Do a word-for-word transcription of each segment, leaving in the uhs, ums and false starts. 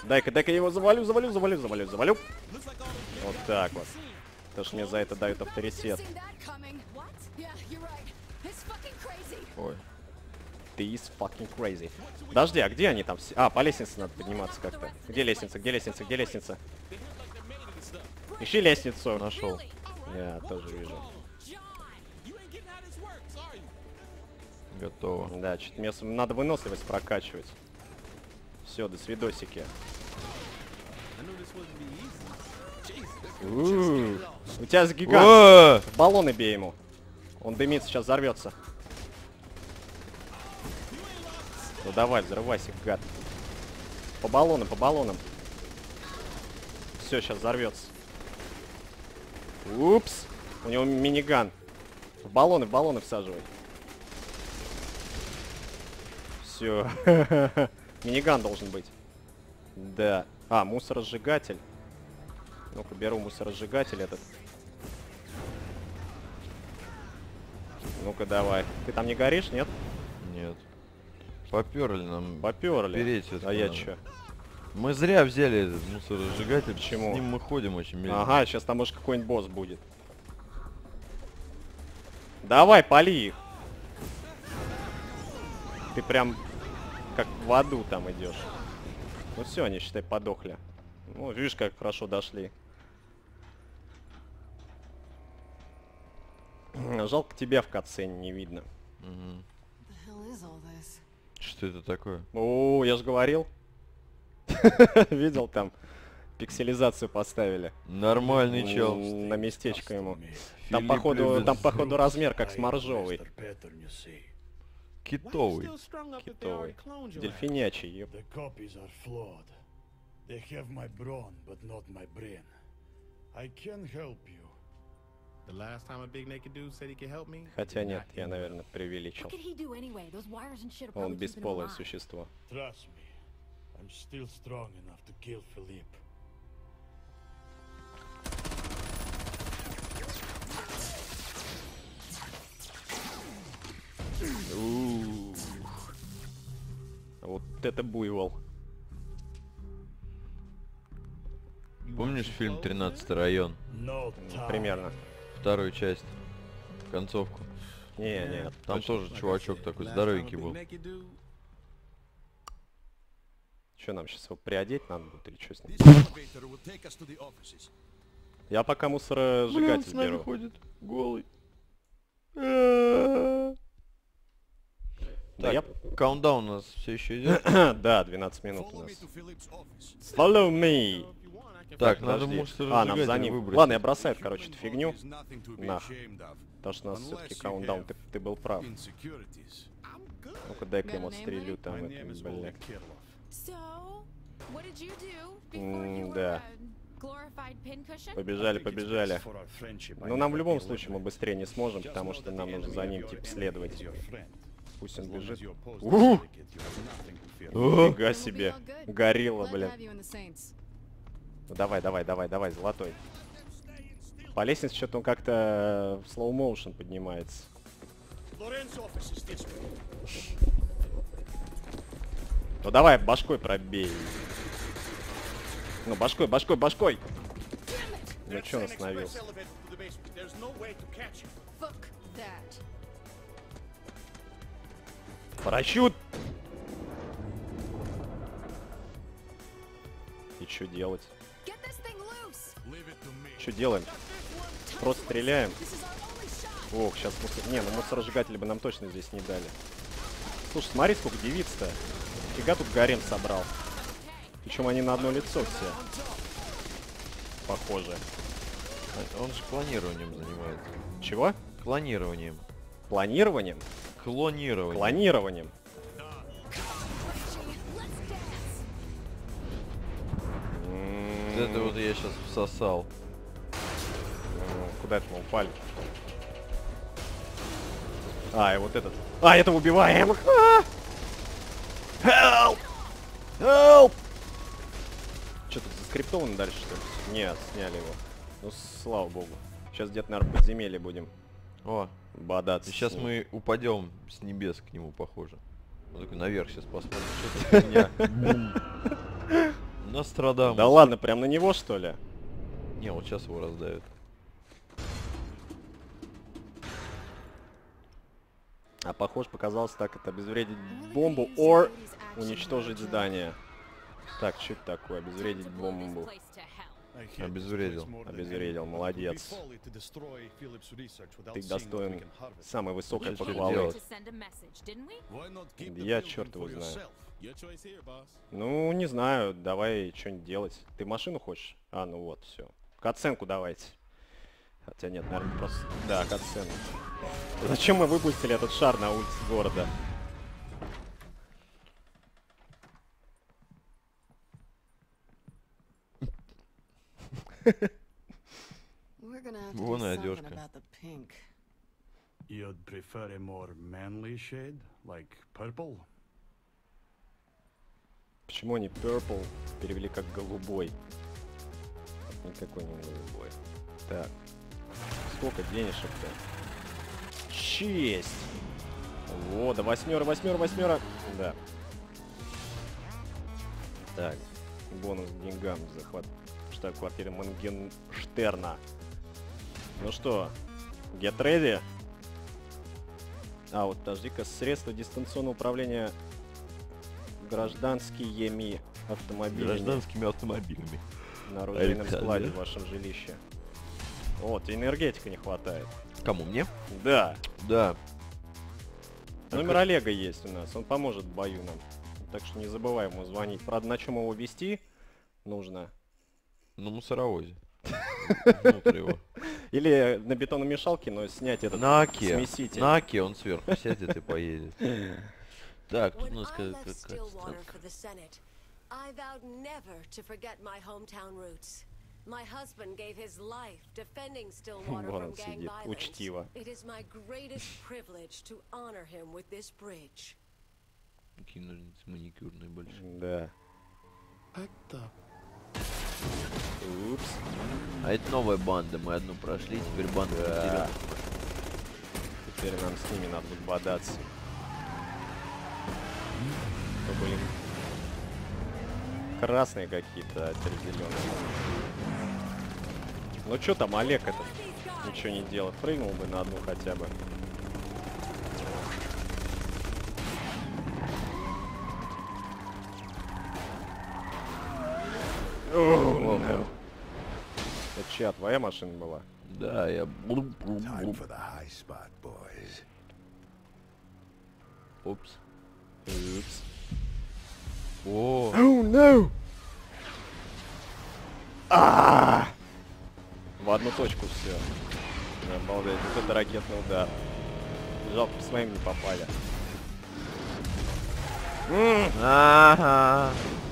Дай-ка, дай-ка я его завалю, завалю, завалю, завалю, завалю. Вот так вот. Потому что мне за это дают авторитет. Ой. Ты is fucking crazy. Подожди, а где они там все? А, по лестнице надо подниматься как-то. Где лестница, где лестница, где лестница? Ищи лестницу. Нашел. Я тоже вижу. Готово. Да, что-то мне с- надо выносливость прокачивать. Все, до свидосики. У-у-у. У тебя с гигант. О! Баллоны бей ему. Он дымится, сейчас взорвется. Ну давай, взрывайся, гад. По баллонам, по баллонам. Все, сейчас взорвется. Упс. У него миниган. В баллоны, в баллоны всаживай. Все. Миниган должен быть. Да. А, мусоросжигатель. Ну-ка, беру мусоросжигатель этот. Ну-ка, давай. Ты там не горишь, нет? Нет. Поперли нам. Поперли. Переть это А я надо. чё? Мы зря взяли этот мусоросжигатель. Почему? С ним мы ходим очень медленно. Ага, сейчас там может какой-нибудь босс будет. Давай, пали их. Ты прям как в аду там идешь. Ну все, они, считай, подохли. Ну, видишь, как хорошо дошли. Жалко, тебя в катсцене не видно. Мгм. Что это такое? О, я же говорил. Видел там? Пикселизацию поставили. Нормальный чел. М, На местечко ему. Филипп Там походу, любит там походу размер как с моржовый. Китовый. Китовый. Дельфинячий, ёп. The copies are flawed. They have my brawn, but not my brain. I can help you. The last time a big naked dude said he could help me. Хотя нет, я, наверное, преувеличил. Он бесполое существо. Trust me, I'm still strong enough to kill Philippe. Ух. Вот это буйвол. Помнишь фильм «тринадцатый район»? No time. Примерно. Вторую часть. Концовку. Не, не. Там тоже чувачок такой здоровенький был. Что, нам сейчас его приодеть надо будет или что с ним? This elevator will take us to the offices. Я пока Бля, он мусоросжигатель с нами беру. ходит голый. Да, Так, я... каунтдаун у нас все еще идет. Да, двенадцать минут у Follow нас. me to Philippe's office. Follow me! Так, надо Подожди. мусор А, нам за ним. выбросить. Ладно, я бросаю, короче, эту фигню. Is nothing to be Нах. ashamed of. Потому что у нас все-таки каунтдаун, ты, ты был прав. Insecurities. Ну-ка, дай-ка я ему Got a name, отстрелю Ray? там, My это, name is бля. Oleg Kirillov. So, what did you do before you were М-да. a glorified pincushion? Побежали, I think it's побежали. best for our friendship I Ну, нам в never любом be случае мы alone. быстрее не сможем, Just потому know что that нам the нужно enemy за of ним, your типа, enemy следовать. is your friend. Пусть As он long as бежит. you oppose the Ух! syndicate, you have nothing to fear. О, Нифига себе. Горилла, блин. Ну, давай, давай, давай, давай, золотой. По лестнице что-то он как-то в slow motion поднимается. Lorenz's office is this way. Ну давай, башкой пробей. Ну, башкой, башкой, башкой. Ну что он остановился? Fuck that. Парашют! И что делать? Get this thing loose. Leave it to me. Что делаем? Просто стреляем. This is our only shot. Ох, сейчас мусор... Не, ну мусоросжигатели бы нам точно здесь не дали. Слушай, смотри, сколько девиц-то. Фига тут гарем собрал. Причем они на одно лицо все. Похоже. А он же клонированием занимается. Чего? Клонированием. Планированием? Клонированием. Клонированием. Вот это вот я сейчас всосал. Ну, куда это мы упали? А, и вот этот. А, это убиваем! А! Help! Help! Что тут заскриптовано дальше, что ли? Нет, сняли его. Ну, слава богу. Сейчас где-то, наверное, в подземелье будем О, бодаться. и сейчас с ним. мы упадем с небес к нему, похоже. Он такой наверх сейчас посмотрим, что за фигня. Нострадамус. Да ладно, прям на него, что ли? Не, вот сейчас его раздавят. А похож, показалось так, это обезвредить бомбу, or уничтожить здание. Так, что это такое? Обезвредить бомбу. I hate Обезвредил. this place more than Обезвредил, anything, but it would be молодец. folly to destroy Philip's research without Ты seeing what we достоин can harvest. самой высокой Что похвалы. делать? Why not keep the Я building черт его for знаю. yourself? Your choice here, boss. Ну, не знаю, давай что-нибудь делать. Ты машину хочешь? А, ну вот, все. Катсценку давайте. Хотя нет, наверное, просто... Да, катсцену. Зачем мы выпустили этот шар на улице города? We're gonna have to Вон do и something одежка. about the pink. You'd prefer a more manly shade, like purple? Почему они purple перевели как голубой? Никакой не голубой. Так. Сколько денежек-то? Честь! Во, да восьмера, восьмера, восьмера. Да. Так. Бонус к деньгам. Захват штаб-квартиры Мангенштерна. Ну что, get ready? А, вот подожди-ка. Средства дистанционного управления гражданскими автомобилями. Гражданскими автомобилями. На оружейном Александр. складе в вашем жилище. Вот, энергетика не хватает. Кому, мне? Да. Да. Номер Олега есть у нас. Он поможет в бою нам. Так что не забывай ему звонить. Правда, на чем его вести нужно? На мусоровозе. Внутрь его. Или на бетономешалке, но снять этот На Оке. смеситель. На Оке он сверху сядет и поедет. Так, тут When у нас I как- left как- Stillwater как- for the Senate, I vowed never to forget my hometown roots. My husband gave his life defending Stillwater Вон from он gang сидит, violence. учтиво. It is my greatest privilege to honor him with this bridge. Какие ножницы маникюрные большие. Да. Упс. А это новая банда, мы одну прошли, теперь банда Да. потеряла. Теперь нам с ними надо будет бодаться. То были красные какие-то, а теперь зеленые. Ну что там, Олег этот ничего не делает. Прыгнул бы на одну хотя бы. Oh, no. Это чья, твоя машина была? Да, я... Time for the high spot, boys. Упс. Упс. О, Oh no! А! В одну точку все. Обалдеть, вот это ракетный удар. Жалко, по своим не попали. М, ага.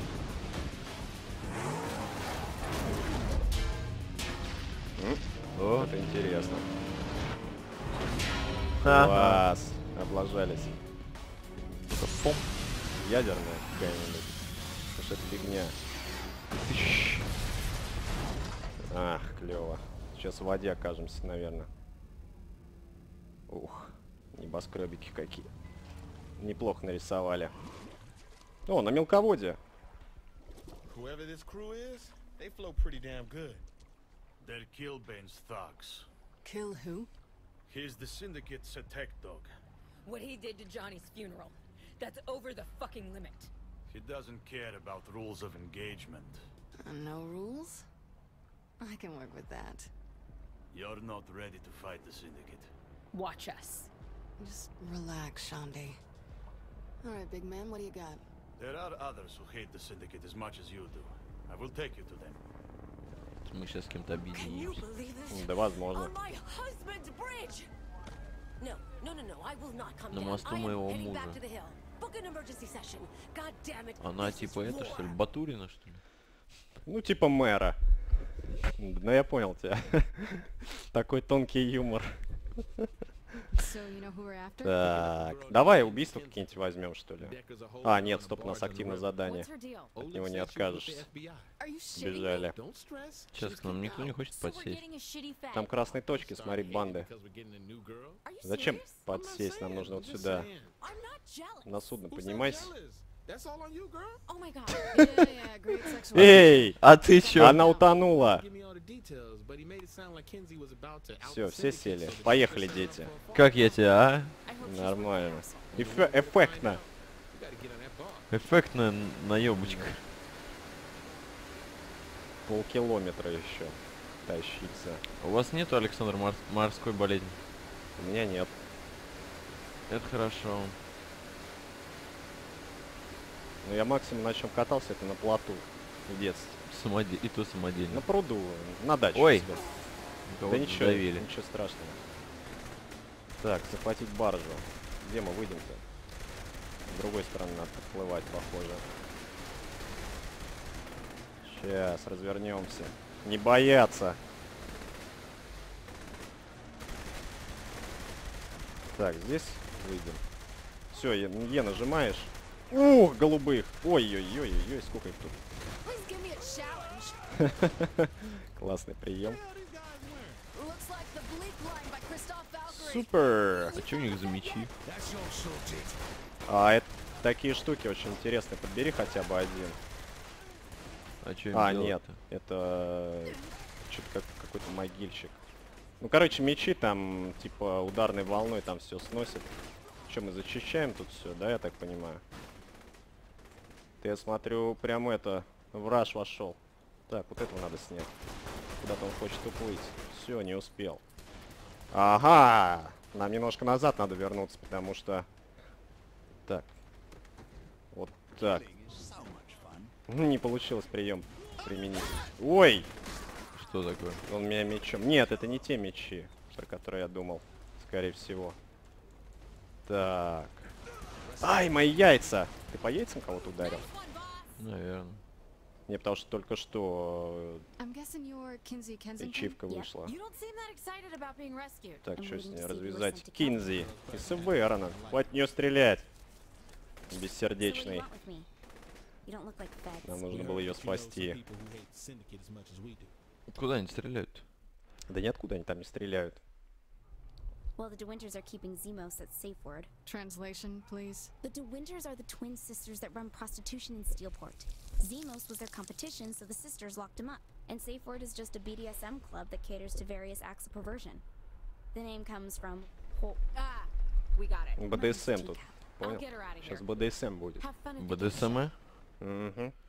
О, Это интересно. ага. Класс. Облажались. Это пом. Ядерная какая-нибудь. Потому что это фигня. Ах, клево. Сейчас в воде окажемся, наверное. Ух, небоскребики какие. Неплохо нарисовали. О, на мелководье. Whoever this crew is, they flow pretty damn good. They're Killbane's thugs. Kill who? He's the Syndicate's attack dog. What he did to Johnny's funeral. That's over the fucking limit. He doesn't care about rules of engagement. Uh, no rules? I can work with that. You're not ready to fight the Syndicate. Watch us. Just relax, Shandi. All right, big man, what do you got? There are others who hate the Syndicate as much as you do. I will take you to them. Мы сейчас с кем-то Can you объединимся. believe this? Да, возможно. On my husband's bridge! No, no, no, no, I will not come На down. мосту I am моего heading back мужа. to the hill. Book an emergency session. God damn it. Она this is типа это, что ли, war. Батурина, что ли? Ну, типа мэра. Ну, я понял тебя. Такой тонкий юмор. So you know who we're after? Так, давай убийство какие-нибудь возьмем, что ли. Deckers a whole А, lot нет, of стоп, у нас bars on the активное river. задание. What's her deal? От Olin него не said she was with the откажешься. F B I. Are you shitting me? Бежали. Don't stress. Сейчас к нам никто не хочет So we're подсесть. getting a shitty fag. Там красные точки, Start смотри, hating банды. because we're getting a new girl. Are you Зачем serious? I'm not подсесть? Нам saying, нужно I'm вот just сюда. saying. I'm not jealous. На судно Who said поднимайся. jealous? That's all on you, girl. Oh my god. Yeah, yeah, great sexual. Эй! А ты чё? Она утонула. Give me all the details, but he made it sound like Kinsey was about to Все, out все syndicate, сели. so the Поехали, shit дети. sound for a fall. Как я тебя, а? I hope she's Нормально. worth the hassle. Эфе- эффектно. You gotta get on that bar. Эффектная наебочка. Полкилометра еще тащиться. У вас нету, Александр, мор- морской болезни? У меня нет. Это хорошо. Но я максимум на чем катался, это на плоту в детстве. Самоде... И то самодельно. На пруду, на даче. у Ой. себя. Кого Да ничего, давили. ничего страшного. Так, захватить баржу. Где мы выйдем-то? С другой стороны надо подплывать, похоже. Сейчас, развернемся. Не бояться. Так, здесь выйдем. Все, Е, Е нажимаешь. Ух, голубых! Ой-ой-ой-ой, сколько их тут. Please give me a challenge. Классный прием. Looks like the bleak line by Christoph Valkyrie. Супер! А чё у них за мечи? That's your subject. А это такие штуки очень интересные. Подбери хотя бы один. А чё им А, делать-то? нет, это что-то как какой-то могильщик. Ну, короче, мечи там, типа, ударной волной там все сносят. Что, мы зачищаем тут все, да, я так понимаю? Ты, я смотрю, прям это, в раш вошел. Так, вот этого надо снять. Куда-то он хочет уплыть. Все, не успел. Ага! Нам немножко назад надо вернуться, потому что... Так. Вот так. Ну, не получилось прием применить. Ой! Что такое? Он меня мечом. Нет, это не те мечи, про которые я думал. Скорее всего. Так. Ай, мои яйца! Ты по яйцам кого-то ударил? Наверное. Не, потому что только что I'm guessing you're Kinsey Kensington. ячивка вышла. You don't seem that excited about being rescued. Так, I'm что с waiting ней to see if you развязать? listen to Кинзи. Из Верона. Хватит в нее стрелять. Бессердечный. So what do you want with me? You don't look like feds. Нам нужно было ее спасти. People who hate Syndicate as much as we do. Откуда они стреляют? Да нет, куда они там не стреляют. Well, the De Winters are keeping Zemos at safe word. Translation, please. The De Winters are the twin sisters that run prostitution in Steelport. Zemos was their competition, so the sisters locked him up. And Safe Word is just a B D S M club that caters to various acts of perversion. The name comes from whole. Ah, we got it. БДСМ тут. I'll Понял? get her out of here. Сейчас БДСМ будет. Have fun at the game БДСМ? show. Угу.